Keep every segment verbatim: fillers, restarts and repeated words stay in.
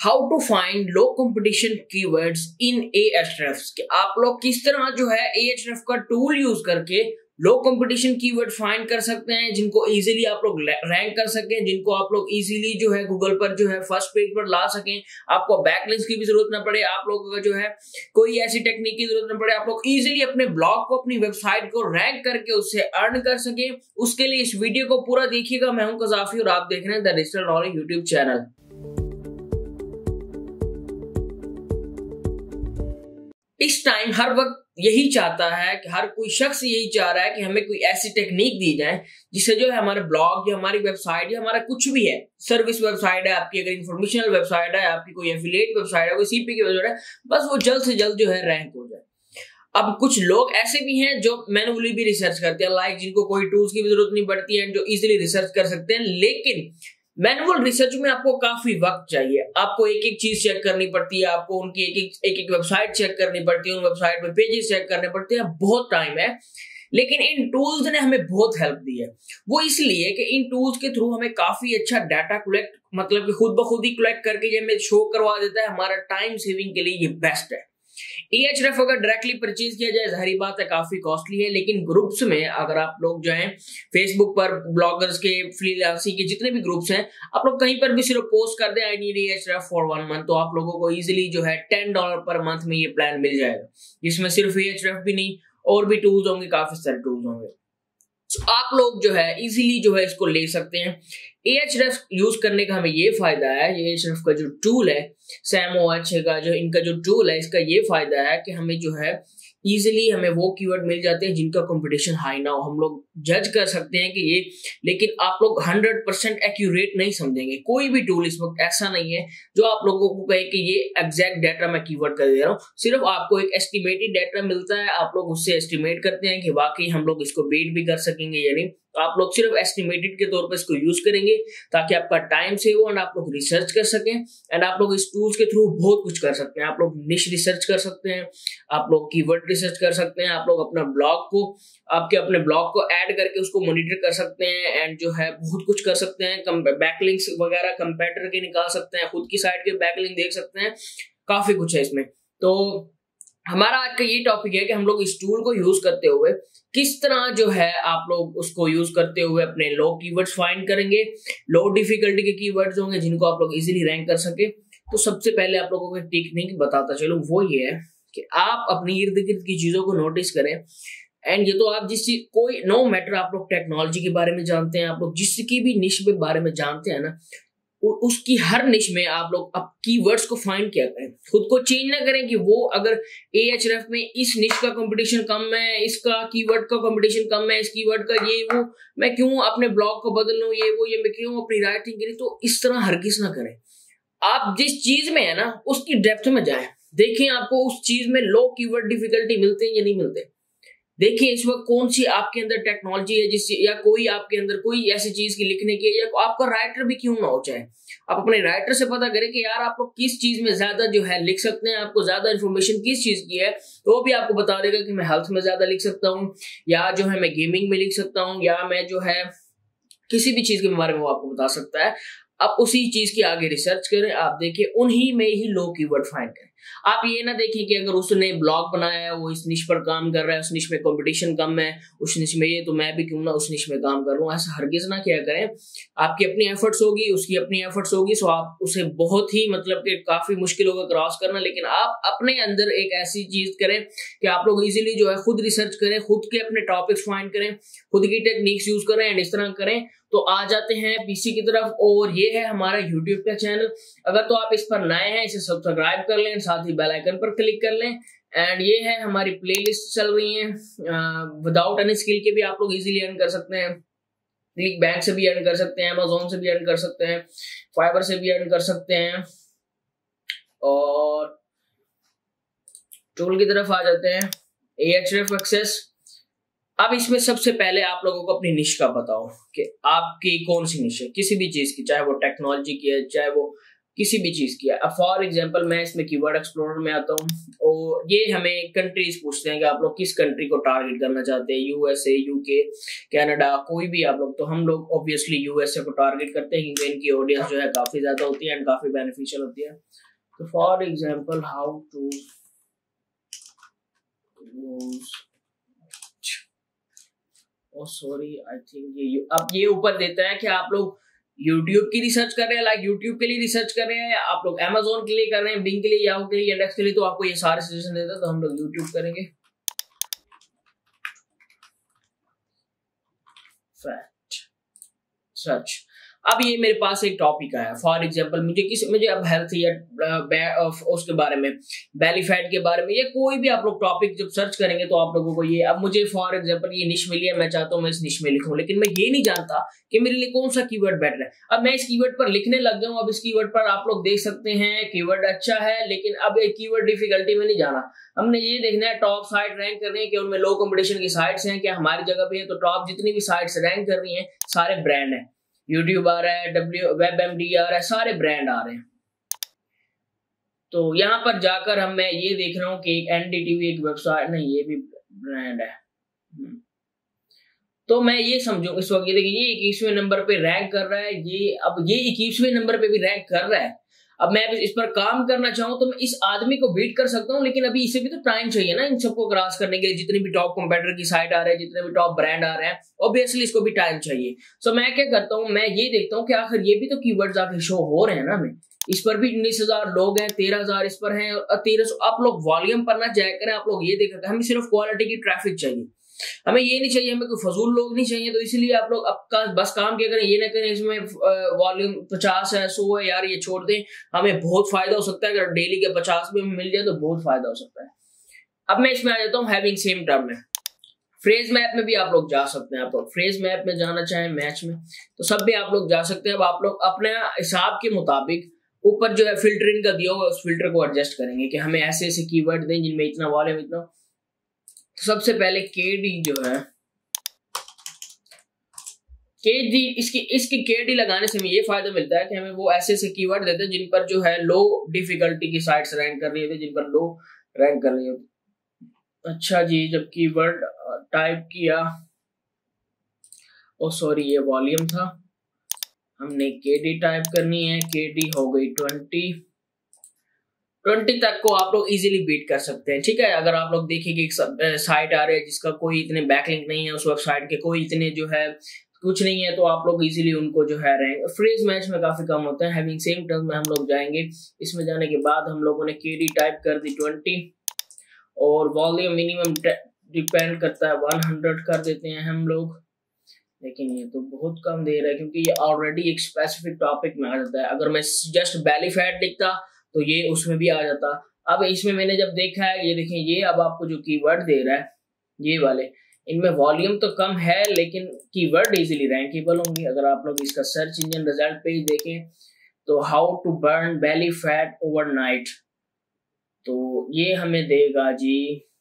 How to find low competition keywords in Ahrefs कि आप लोग किस तरह जो है Ahrefs का टूल यूज करके लो कंपटीशन कीवर्ड फाइंड कर सकते हैं, जिनको इजीली आप लोग रैंक कर सकें, जिनको आप लोग इजीली जो है गूगल पर जो है फर्स्ट पेज पर ला सकें। आपको बैकलिंक्स की भी जरूरत ना पड़े, आप लोगों का जो है कोई ऐसी टेक्निक की जरूरत ना पड़े, आप लोग इजीली अपने ब्लॉग को, अपनी वेबसाइट को रैंक करके उससे अर्न कर सकें। उसके लिए इस वीडियो को पूरा देखिएगा। मैं हूं कजाफी और आप देख रहे हैं the digital knowledge YouTube channel. इस टाइम हर वक्त यही चाहता है कि हर कोई शख्स यही चाह रहा है कि हमें कोई ऐसी टेक्निक दी जाए जिससे जो है हमारे ब्लॉग या हमारी वेबसाइट या हमारा कुछ भी है, सर्विस वेबसाइट है आपकी, अगर इंफॉर्मेशनल वेबसाइट है आपकी, कोई एफिलिएट वेबसाइट है, कोई सीपी की वेबसाइट है, बस वो जल्द से जल्द जो है रैंक हो जाए। अब कुछ लोग ऐसे भी हैं जो मैनुअली भी रिसर्च करते हैं, लाइक जिनको कोई टूल्स की भी जरूरत नहीं पड़ती है, जो इजीली रिसर्च कर सकते हैं। लेकिन मैनुअल रिसर्च में आपको काफी वक्त चाहिए, आपको एक एक चीज चेक करनी पड़ती है, आपको उनकी एक एक एक एक वेबसाइट चेक करनी पड़ती है, उन वेबसाइट में पेजेस चेक करने पड़ते हैं, बहुत टाइम है। लेकिन इन टूल्स ने हमें बहुत हेल्प दी है। वो इसलिए कि इन टूल्स के थ्रू हमें काफी अच्छा डाटा कलेक्ट, मतलब कि खुद ब खुद ही कलेक्ट करके ये हमें शो करवा देता है। हमारा टाइम सेविंग के लिए ये बेस्ट है। Ahrefs अगर डायरेक्टली परचेज किया जाए, जाहिर बात है काफी कॉस्टली है, लेकिन ग्रुप्स में अगर आप लोग जो हैं फेसबुक पर ब्लॉगर्स के, फ्रीलांसिंग के जितने भी ग्रुप्स हैं, आप लोग कहीं पर भी सिर्फ पोस्ट कर दें I need Ahrefs for one month, तो आप लोगों को इजीली जो है टेन डॉलर पर मंथ में ये प्लान मिल जाएगा, जिसमें सिर्फ Ahrefs भी नहीं और भी टूल्स होंगे, काफी सारे टूल्स होंगे। So, आप लोग जो है इजीली जो है इसको ले सकते हैं। Ahrefs यूज करने का हमें ये फायदा है, ये Ahrefs का जो टूल है, SamOH का जो इनका जो टूल है, इसका ये फायदा है कि हमें जो है इजीली हमें वो कीवर्ड मिल जाते हैं जिनका कंपटीशन हाई ना हो। हम लोग जज कर सकते हैं कि ये, लेकिन आप लोग हंड्रेड परसेंट एक्यूरेट नहीं समझेंगे। कोई भी टूल इस वक्त ऐसा नहीं है जो आप लोगों को कहे कि ये एग्जैक्ट डाटा मैं कीवर्ड कर दे रहा हूँ। सिर्फ आपको एक एस्टिमेटेड डाटा मिलता है, आप लोग उससे एस्टिमेट करते हैं कि वाकई हम लोग इसको बीट भी कर सकेंगे या नहीं। तो आप लोग सिर्फ एस्टिमेटेड के तौर पर इसको यूज करेंगे ताकि आपका टाइम सेव हो एंड आप लोग रिसर्च कर सकें। एंड आप लोग इस टूल्स के थ्रू बहुत कुछ कर सकते हैं। आप लोग निश रिसर्च कर सकते हैं, आप लोग कीवर्ड रिसर्च कर सकते हैं, आप लोग अपना ब्लॉग को, आपके अपने ब्लॉग को ऐड करके उसको मॉनिटर कर सकते हैं एंड जो है बहुत कुछ कर सकते हैं। बैकलिंक्स वगैरह कंपेटिटर के निकाल सकते हैं, खुद की साइट के बैकलिंक देख सकते हैं, काफी कुछ है इसमें। तो हमारा आज का ये टॉपिक है कि हम लोग इस टूल को यूज करते हुए किस तरह जो है आप लोग उसको यूज करते हुए अपने लो कीवर्ड्स फाइंड करेंगे, लो डिफिकल्टी के कीवर्ड्स होंगे जिनको आप लोग इजीली रैंक कर सके। तो सबसे पहले आप लोगों को एक टेक्निक बताता चलूं, वो ये है कि आप अपनी इर्द गिर्द की चीजों को नोटिस करें। एंड ये तो आप जिस चीज, कोई नो मैटर आप लोग टेक्नोलॉजी के बारे में जानते हैं, आप लोग जिसकी भी निश के बारे में जानते हैं ना, उसकी हर निश में आप लोग अब कीवर्ड्स को फाइंड किया करें। खुद को चेंज ना करें कि वो अगर Ahrefs में इस निश का कंपटीशन कम है, इसका कीवर्ड का कंपटीशन कम है, इस कीवर्ड का ये वो, मैं क्यों अपने ब्लॉग को बदल लूं, ये वो, ये मैं क्यों अपनी राइटिंग करी। तो इस तरह हरगिज ना करें। आप जिस चीज में है ना उसकी डेप्थ में जाएं, देखें आपको उस चीज में लो कीवर्ड डिफिकल्टी मिलते हैं या नहीं मिलते। देखिए इस वक्त कौन सी आपके अंदर टेक्नोलॉजी है जिस, या कोई आपके अंदर कोई ऐसी चीज की लिखने की, या आपका राइटर भी क्यों ना हो, चाहे आप अपने राइटर से पता करें कि यार आप लोग किस चीज में ज्यादा जो है लिख सकते हैं, आपको ज्यादा इन्फॉर्मेशन किस चीज की है, तो वो भी आपको बता देगा कि मैं हेल्थ में ज्यादा लिख सकता हूँ, या जो है मैं गेमिंग में लिख सकता हूँ, या मैं जो है किसी भी चीज के बारे में वो आपको बता सकता है। आप उसी चीज की आगे रिसर्च करें, आप देखिए उन्हीं में ही लो कीवर्ड फाइंड करें। आप ये ना देखिए कि अगर उसने ब्लॉग बनाया है, वो इस निश पर काम कर रहा है, उस निश में कंपटीशन कम है, उस निश में ये, तो मैं भी क्यों ना उस निश में काम कर रहा हूँ। ऐसा हरगिज ना किया करें। आपकी अपनी एफर्ट्स होगी, उसकी अपनी एफर्ट्स होगी, सो आप उसे बहुत ही मतलब कि काफी मुश्किल होगा क्रॉस करना। लेकिन आप अपने अंदर एक ऐसी चीज करें कि आप लोग इजीली जो है खुद रिसर्च करें, खुद के अपने टॉपिक्स फाइंड करें, खुद की टेक्निक्स यूज करें एंड इस तरह करें। तो आ जाते हैं पीसी की तरफ, और ये है हमारा यूट्यूब का चैनल। अगर तो आप इस पर नए हैं, इसे सब्सक्राइब कर लें, साथ ही बेल आइकन पर क्लिक कर लें। एंड ये है हमारी प्लेलिस्ट चल रही है, विदाउट एनी स्किल के भी आप लोग इजीली अर्न कर सकते हैं। क्लिक बैंक से भी अर्न कर सकते हैं, अमेजोन से भी अर्न कर सकते हैं, फाइवर से भी अर्न कर सकते हैं। और टूल की तरफ आ जाते हैं, Ahrefs एक्सेस। अब इसमें सबसे पहले आप लोगों को अपनी निश का बताओ कि आपकी कौन सी निश है, किसी भी चीज की, चाहे वो टेक्नोलॉजी की है, चाहे वो किसी भी चीज की है। अब फॉर एग्जांपल मैं इसमें कीवर्ड एक्सप्लोरर में आता हूँ और ये हमें कंट्रीज पूछते हैं कि आप लोग किस कंट्री को टारगेट करना चाहते हैं, यूएसए, यूके, कनाडा, कोई भी आप लोग। तो हम लोग ऑब्वियसली यूएसए को टारगेट करते हैं क्योंकि इनकी ऑडियंस जो है काफी ज्यादा होती है एंड काफी बेनिफिशियल होती है। तो for example how to oh sorry I think ये अब ये ऊपर देता है कि आप लोग YouTube की रिसर्च कर रहे हैं, लाइक YouTube के लिए रिसर्च कर रहे हैं, या आप लोग Amazon के लिए कर रहे हैं, Bing के लिए, Yahoo के लिए, इंडेक्स के लिए, तो आपको ये सारे सजेशन देता है। तो हम लोग YouTube करेंगे। Fact search. अब ये मेरे पास एक टॉपिक आया, फॉर एग्जांपल मुझे किसी मुझे अब हेल्थ या उसके बारे में, बेली फैट के बारे में, या कोई भी आप लोग टॉपिक जब सर्च करेंगे तो आप लोगों को ये, अब मुझे फॉर एग्जांपल ये निश मिली है, मैं चाहता हूँ मैं इस निश में लिखूं, लेकिन मैं ये नहीं जानता कि मेरे लिए कौन सा कीवर्ड बेटर है। अब मैं इस कीवर्ड पर लिखने लग जाऊं। अब इस कीवर्ड पर आप लोग देख सकते हैं कीवर्ड अच्छा है, लेकिन अब एक कीवर्ड डिफिकल्टी में नहीं जाना। हमने ये देखना है टॉप साइट रैंक कर रही है कि उनमें लो कंपटीशन की साइट्स हैं, क्या हमारी जगह पे है। तो टॉप जितनी भी साइट्स रैंक कर रही हैं सारे ब्रांड है, यूट्यूब आ रहा है, डब्ल्यू वेब एमडी आ रहा है, सारे ब्रांड आ रहे हैं। तो यहाँ पर जाकर हम मैं ये देख रहा हूँ कि एक एनडीटीवी एक वेबसाइट, नहीं ये भी ब्रांड है। तो मैं ये समझू इस वक्त ये देखिए ये इक्कीसवें नंबर पे रैंक कर रहा है, ये अब ये इक्कीसवें नंबर पे भी रैंक कर रहा है। अब मैं इस पर काम करना चाहूँ तो मैं इस आदमी को बीट कर सकता हूँ, लेकिन अभी इसे भी तो टाइम चाहिए ना इन सबको क्रॉस करने के लिए। जितने भी टॉप कंपटीटर की साइट आ रहे हैं, जितने भी टॉप ब्रांड आ रहे हैं, ऑब्वियसली इसको भी टाइम चाहिए। सो मैं क्या करता हूँ, मैं ये देखता हूँ कि आखिर ये भी तो कीवर्ड्स आखिर शो हो रहे हैं ना हमें। इस पर भी उन्नीस हजार लोग हैं, तेरह हजार इस पर हैं, और तेरह सौ। आप लोग वॉल्यूम पर ना जाया करें, आप लोग ये देख, हमें सिर्फ क्वालिटी की ट्रैफिक चाहिए, हमें ये नहीं चाहिए, हमें कोई फजूल लोग नहीं चाहिए। तो इसलिए आप लोग अब का बस काम क्या करें, ये ना करें इसमें वॉल्यूम पचास है, सौ है, यार ये छोड़ दें, हमें बहुत फायदा हो सकता है अगर डेली के पचास में मिल जाए तो बहुत फायदा हो सकता है। अब मैं इसमें आ जाता हूँ हैविंग सेम टर्म में। फ्रेज मैप में भी आप लोग जा सकते हैं। आप लोग फ्रेज मैप में जाना चाहें, मैच में, तो सब भी आप लोग जा सकते हैं। अब आप लोग अपने हिसाब के मुताबिक ऊपर जो है फिल्टरिंग का दिया हुआ उस फिल्टर को एडजस्ट करेंगे कि हमें ऐसे ऐसे कीवर्ड दें जिनमें इतना वॉल्यूम इतना। सबसे पहले केडी जो है, केडी इसकी इसकी केडी लगाने से हमें ये फायदा मिलता है कि हमें वो ऐसे ऐसे कीवर्ड देते हैं जिन पर जो है लो डिफिकल्टी की साइट्स रैंक कर रही होती है, जिन पर लो रैंक कर रही होती। अच्छा जी, जब कीवर्ड टाइप किया, ओ सॉरी ये वॉल्यूम था, हमने केडी टाइप करनी है, केडी हो गई ट्वेंटी ट्वेंटी तक को आप लोग इजीली बीट कर सकते हैं। ठीक है, अगर आप लोग देखिए कि एक साइट आ रही है जिसका कोई इतने बैकलिंक नहीं है, उस वेबसाइट के कोई इतने जो है कुछ नहीं है, तो आप लोग इजीली उनको जो है रैंक। फ्रेज मैच में काफी कम होते हैं। हैविंग सेम टर्म में हम लोग जाएंगे, इसमें जाने के बाद हम लोगों ने केडी टाइप कर दी ट्वेंटी, और वॉल्यूम मिनिमम डिपेंड करता है वन हंड्रेड कर देते हैं हम लोग। लेकिन ये तो बहुत कम दे रहा है क्योंकि ये ऑलरेडी एक स्पेसिफिक टॉपिक में आ जाता है। अगर मैं जस्ट बेली फैट लिखता तो ये उसमें भी आ जाता। अब इसमें मैंने जब देखा है, ये देखें, ये अब आपको जो कीवर्ड दे रहा है ये वाले, इनमें वॉल्यूम तो कम है लेकिन कीवर्ड इजीली रैंकेबल होंगे। अगर आप लोग इसका सर्च इंजन रिजल्ट पेज देखें तो how to burn belly fat overnight, तो ये हमें देगा जी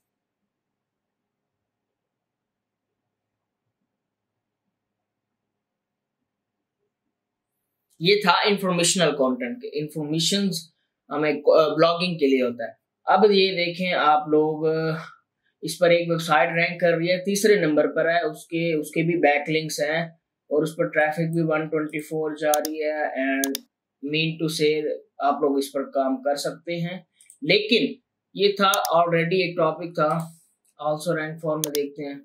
ये था इंफॉर्मेशनल कंटेंट के, इंफॉर्मेशन हमें ब्लॉगिंग के लिए होता है। अब ये देखें आप लोग, इस पर एक वेबसाइट रैंक कर रही है, तीसरे नंबर पर है, उसके उसके भी बैकलिंक्स हैं और उस पर ट्रैफिक भी वन ट्वेंटी फोर जा रही है। एंड मीन टू से आप लोग इस पर काम कर सकते हैं, लेकिन ये था ऑलरेडी एक टॉपिक था। आल्सो रैंक फॉर में देखते हैं,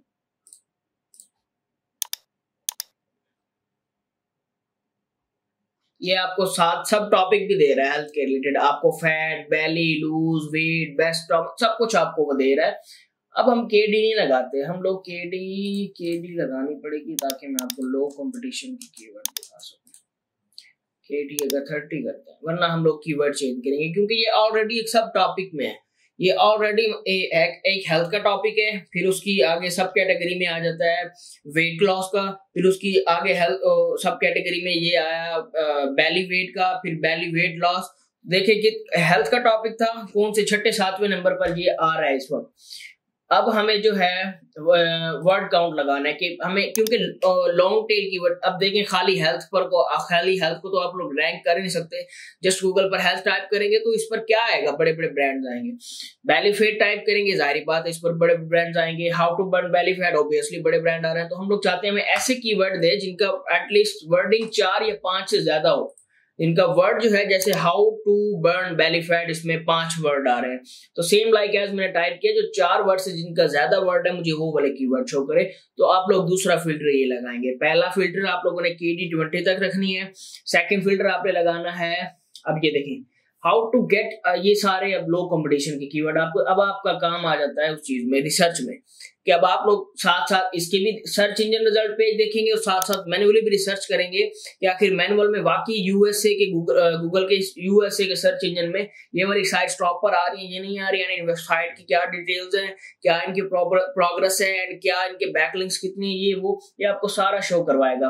ये आपको सात सब टॉपिक भी दे रहा है हेल्थ के रिलेटेड, आपको fat, belly, lose, weight, best सब कुछ आपको वो दे रहा है। अब हम केडी नहीं लगाते, हम लोग केडी केडी लगानी पड़ेगी ताकि मैं आपको लो कंपटीशन की कीवर्ड दिखा सकूं। केडी अगर थर्टी करते हैं, वरना हम लोग कीवर्ड चेंज करेंगे क्योंकि ये ऑलरेडी एक सब टॉपिक में है। ये ऑलरेडी एक, एक हेल्थ का टॉपिक है, फिर उसकी आगे सब कैटेगरी में आ जाता है वेट लॉस का, फिर उसकी आगे हेल्थ सब कैटेगरी में ये आया बेली वेट का, फिर बेली वेट लॉस। देखिए कि हेल्थ का टॉपिक था कौन से छठे सातवें नंबर पर ये आ रहा है इस वक्त। अब हमें जो है वर्ड काउंट लगाना है कि हमें, क्योंकि लॉन्ग टेल कीवर्ड, अब देखें खाली हेल्थ पर को खाली हेल्थ को तो आप लोग रैंक कर ही नहीं सकते। जस्ट गूगल पर हेल्थ टाइप करेंगे तो इस पर क्या आएगा, बड़े बड़े ब्रांड्स आएंगे। बेलीफेट टाइप करेंगे, जाहिर बात है इस पर बड़े ब्रांड्स आएंगे। How to burn belly fat, obviously बड़े ब्रांड आ रहे हैं। तो हम लोग चाहते हैं हमें ऐसे कीवर्ड दे जिनका एटलीस्ट वर्डिंग चार या पांच से ज्यादा हो। इनका वर्ड जो है, जैसे how to burn belly fat, इसमें पांच वर्ड आ रहे हैं। तो सेम लाइक एज मैंने टाइप किया, जो चार वर्ड से जिनका ज्यादा वर्ड है मुझे वो वाले कीवर्ड शो करे। तो आप लोग दूसरा फिल्टर ये लगाएंगे। पहला फिल्टर आप लोगों ने के डी ट्वेंटी तक रखनी है। सेकंड फिल्टर आपने लगाना है, अब ये देखें हाउ टू गेट, ये सारे अब लो कंपटीशन के कीवर्ड आपको, अब आपका काम आ जाता है उस चीज में, रिसर्च में, कि अब आप लोग साथ साथ इसके भी सर्च इंजन रिजल्ट पेज देखेंगे और साथ साथ मैन्युअली भी रिसर्च करेंगे कि आखिर मैनुअल में वाकई यूएसए के गूगल गूगल के यूएसए के सर्च इंजन में ये वाली साइट्स टॉप पर आ रही है, ये नहीं आ रही, यानी वेबसाइट की क्या डिटेल्स हैं, क्या इनकी प्रोग्रेस है, एंड क्या इनके बैकलिंक्स कितनी है, ये वो ये आपको सारा शो करवाएगा।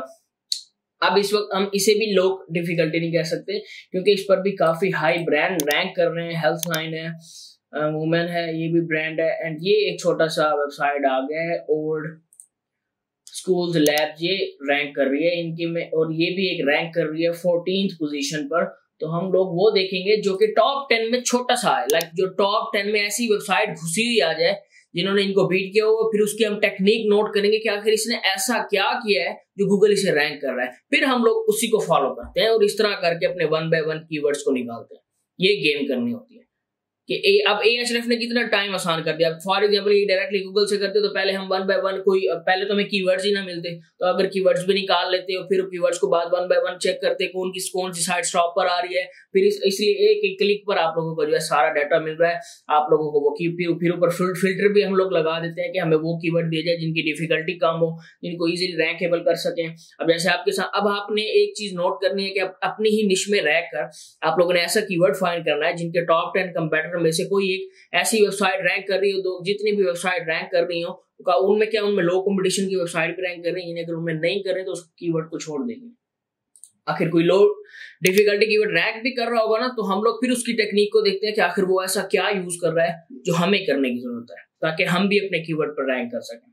अब इस वक्त हम इसे भी लो डिफिकल्टी नहीं कह सकते, क्योंकि इस पर भी काफी हाई ब्रांड रैंक कर रहे हैं। हेल्थ लाइन है, वुमेन है, ये भी ब्रांड है। एंड ये एक छोटा सा वेबसाइट आ गया है, ओल्ड स्कूल्स लैब, ये रैंक कर रही है इनकी में, और ये भी एक रैंक कर रही है फोर्टीन्थ पोजीशन पर। तो हम लोग वो देखेंगे जो कि टॉप टेन में छोटा सा है, लाइक जो टॉप टेन में ऐसी वेबसाइट घुसी हुई आ जाए जिन्होंने इनको बीट किया हो। फिर उसकी हम टेक्निक नोट करेंगे कि आखिर इसने ऐसा क्या किया है जो गूगल इसे रैंक कर रहा है। फिर हम लोग उसी को फॉलो करते हैं और इस तरह करके अपने वन बाय वन कीवर्ड्स को निकालते हैं। ये गेम करनी होती है कि ए, अब एएचरेफ ने कितना टाइम आसान कर दिया। फॉर एग्जांपल ये डायरेक्टली गूगल से करते तो पहले हम वन बाय वन, कोई पहले तो हमें कीवर्ड्स ही ना मिलते, तो अगर कीवर्ड्स भी निकाल लेते और फिर कीवर्ड्स को बाद वन बाय वन चेक करते कौन की कौन सी साइट टॉप पर आ रही है। फिर इस, इसलिए एक एक क्लिक पर आप लोगों को जो है सारा डाटा मिल रहा है। आप लोगों को वो की फिर ऊपर फिल्टर भी हम लोग लगा देते हैं कि हमें वो कीवर्ड दिए जाए जिनकी डिफिकल्टी कम हो, जिनको इजीली रैंकेबल कर सकें। अब जैसे आपके साथ, अब आपने एक चीज नोट करनी है कि आप अपनी ही निश में रह कर आप लोगों ने ऐसा कीवर्ड फाइंड करना है जिनके टॉप टेन कंपेटिटर में से कोई एक ऐसी वेबसाइट रैंक कर रही हो। दो जितनी भी वेबसाइट रैंक कर रही हो उनमें क्या, उनमें लो कंपटीशन की वेबसाइट भी रैंक कर रही है। अगर उनमें नहीं कर रहे तो उस कीवर्ड को छोड़ देंगे। आखिर कोई लो डिफिकल्टी कीवर्ड रैंक भी कर रहा होगा ना, तो हम लोग फिर उसकी टेक्निक को देखते हैं कि आखिर वो ऐसा क्या यूज कर रहा है जो हमें करने की जरूरत है, ताकि हम भी अपने कीवर्ड पर रैंक कर सकें।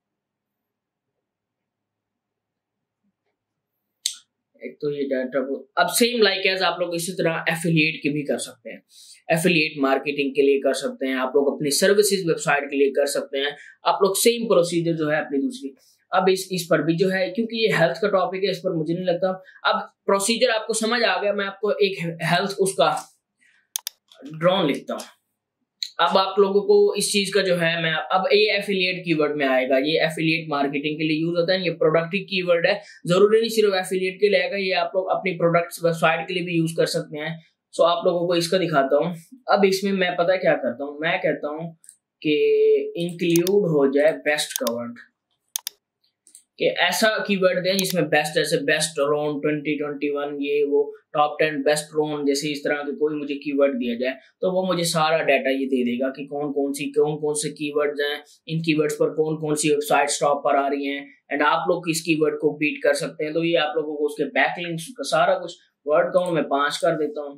एक तो ये डाटा, अब सेम लाइक एज आप लोग इसी तरह एफिलिएट की भी कर सकते हैं। एफिलिएट मार्केटिंग के लिए कर सकते हैं, आप लोग अपनी सर्विसेज वेबसाइट के लिए कर सकते हैं। आप लोग सेम प्रोसीजर जो है अपनी दूसरी, अब इस इस पर भी जो है, क्योंकि ये हेल्थ का टॉपिक है, इस पर मुझे नहीं लगता अब प्रोसीजर आपको समझ आ गया। मैं आपको एक हेल्थ उसका ड्रॉन लिखता हूँ। अब आप लोगों को इस चीज का जो है, मैं अब ये एफिलिएट कीवर्ड में आएगा, ये एफिलिएट मार्केटिंग के लिए यूज होता है। ये प्रोडक्ट कीवर्ड है, जरूरी नहीं सिर्फ एफिलिएट के लिए आएगा, ये आप लोग अपनी प्रोडक्ट्स वेबसाइट के लिए भी यूज कर सकते हैं। सो आप लोगों को इसका दिखाता हूँ। अब इसमें मैं पता क्या करता हूँ, मैं कहता हूँ कि इंक्लूड हो जाए बेस्ट कवर्ड, कि ऐसा कीवर्ड दें जिसमें बेस्ट, जैसे best drone twenty twenty one, ये वो टॉप टेन बेस्ट रोन, जैसे इस तरह के कोई मुझे कीवर्ड दिया जाए तो वो मुझे सारा डाटा ये दे देगा कि कौन कौन सी कौन कौन से कीवर्ड्स हैं, इन कीवर्ड्स पर कौन कौन सी वेबसाइट्स टॉप पर आ रही हैं, एंड आप लोग किस कीवर्ड को बीट कर सकते हैं। तो ये आप लोगों को उसके बैकलिंक्स का सारा कुछ, वर्ड काउंट में पांच कर देता हूँ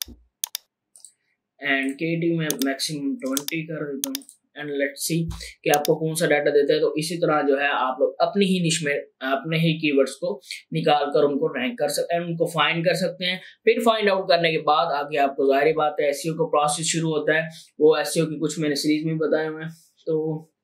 एंड के डी में मैक्सिमम ट्वेंटी कर देता हूँ, एंड लेट्स सी कि आपको कौन सा डाटा देता है। तो इसी तरह जो है आप लोग अपनी ही निश में अपने ही कीवर्ड्स को निकाल कर उनको रैंक कर सकते हैं, उनको फाइंड कर सकते हैं। फिर फाइंड आउट करने के बाद आगे आपको जाहिर बात है एसईओ का प्रोसेस शुरू होता है। वो एसईओ की कुछ मैंने सीरीज में बताए हुए हैं। तो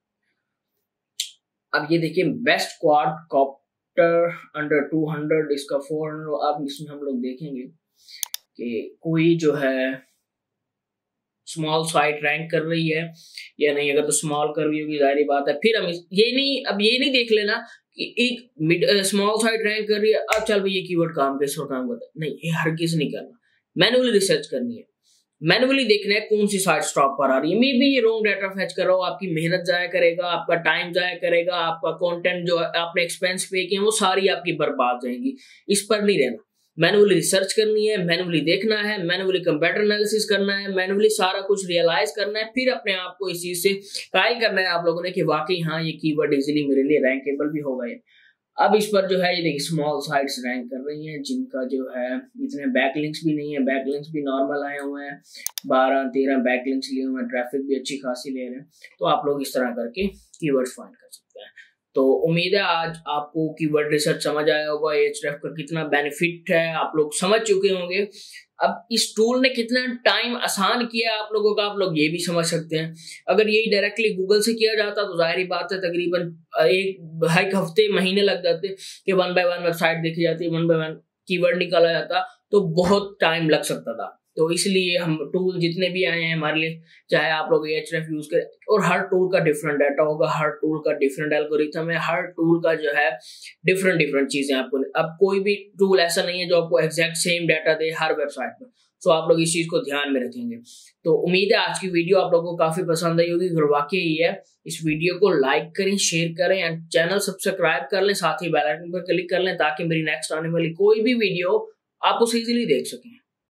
अब ये देखिए, best quadcopter under two hundred, इसका फोर हंड्रेड। अब इसमें हम लोग देखेंगे कि कोई जो है स्मॉल साइट रैंक कर रही है या नहीं। अगर तो स्मॉल कर रही होगी जाहिर बात है, फिर हम ये नहीं, अब ये नहीं देख लेना कि एक मिड स्मॉल साइट रैंक कर रही है, अब चल भाई ये कीवर्ड काम कैसे काम करता है, नहीं, ये हर किसी नहीं करना। मैनुअली रिसर्च करनी है, मैनुअली देखना है कौन सी साइट स्टॉप पर आ रही है। मे बी ये रॉन्ग डाटा फैच कर रहा हो, आपकी मेहनत जाया करेगा, आपका टाइम जाया करेगा, आपका कंटेंट जो आपने एक्सपेंस पे किए वो सारी आपकी बर्बाद जाएंगी। इस पर नहीं रहना, मैनुअली रिसर्च करनी है, मैनुअली देखना है, मैनुअली कंपेटिटर एनालिसिस करना है, मैनुअली सारा कुछ रियलाइज करना है। फिर अपने आप को इस चीज से कायल करना है आप लोगों ने कि वाकई हाँ ये कीवर्ड इजीली मेरे लिए रैंकेबल भी होगा। ये अब इस पर जो है ये देखिए स्मॉल साइट्स रैंक कर रही हैं जिनका जो है इतने बैकलिंक्स भी नहीं है, बैकलिंक्स भी नॉर्मल आए हुए हैं, बारह तेरह बैकलिंक्स लिए हुए हैं, ट्रैफिक भी अच्छी खासी ले रहे हैं। तो आप लोग इस तरह करके कीवर्ड्स फाइंड कर सकते हैं। तो उम्मीद है आज आपको कीवर्ड रिसर्च समझ आया होगा, एचरेफ का कितना बेनिफिट है आप लोग समझ चुके होंगे। अब इस टूल ने कितना टाइम आसान किया आप लोगों का, आप लोग ये भी समझ सकते हैं। अगर यही डायरेक्टली गूगल से किया जाता तो जाहिर बात है तकरीबन एक एक हफ्ते महीने लग जाते कि वन बाय वन वेबसाइट देखी जाती, वन बाय वन कीवर्ड निकाला जाता, तो बहुत टाइम लग सकता था। तो इसलिए हम टूल जितने भी आए हैं हमारे लिए, चाहे आप लोग एचरेफ यूज करें, और हर टूल का डिफरेंट डाटा होगा, हर टूल का डिफरेंट एल्गोरिथम है, हर टूल का जो है डिफरेंट डिफरेंट चीजें आपको। अब कोई भी टूल ऐसा नहीं है जो आपको एग्जैक्ट सेम डाटा दे हर वेबसाइट पर। तो आप लोग इस चीज को ध्यान में रखेंगे। तो उम्मीद है आज की वीडियो आप लोगों को काफी पसंद आई होगी, अगर वाकई ही है इस वीडियो को लाइक करें, शेयर करें एंड चैनल सब्सक्राइब कर लें, साथ ही बेल आइकन पर क्लिक कर लें ताकि मेरी नेक्स्ट आने वाली कोई भी वीडियो आप उसे इजीली देख सकें।